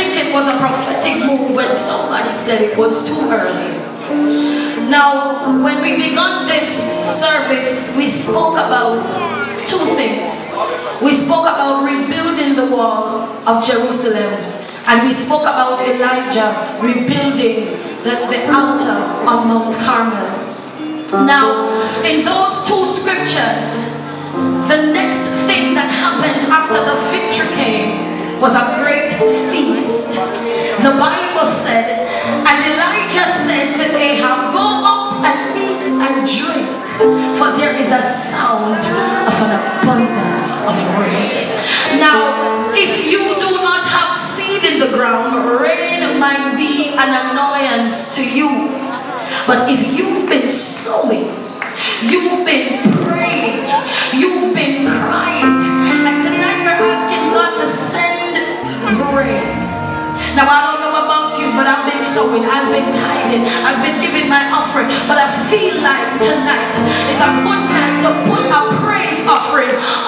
think it was a prophetic move when somebody said it was too early. Now, when we began this service, we spoke about two things. We spoke about rebuilding the wall of Jerusalem, and we spoke about Elijah rebuilding the altar on Mount Carmel. Now, in those two scriptures, the next thing that happened after the victory came was a great feast. The Bible said, and Elijah said to Ahab, go up and eat and drink, for there is a sound of an abundance of rain. Now, if you do not have seed in the ground, rain might be an annoyance to you. But if you've been sowing, you've been praying, you've been crying, and tonight you're asking God to send the rain. Now, I don't know about you, but I've been sowing, I've been tithing, I've been giving my offering, but I feel like tonight is a good night to put a praise offering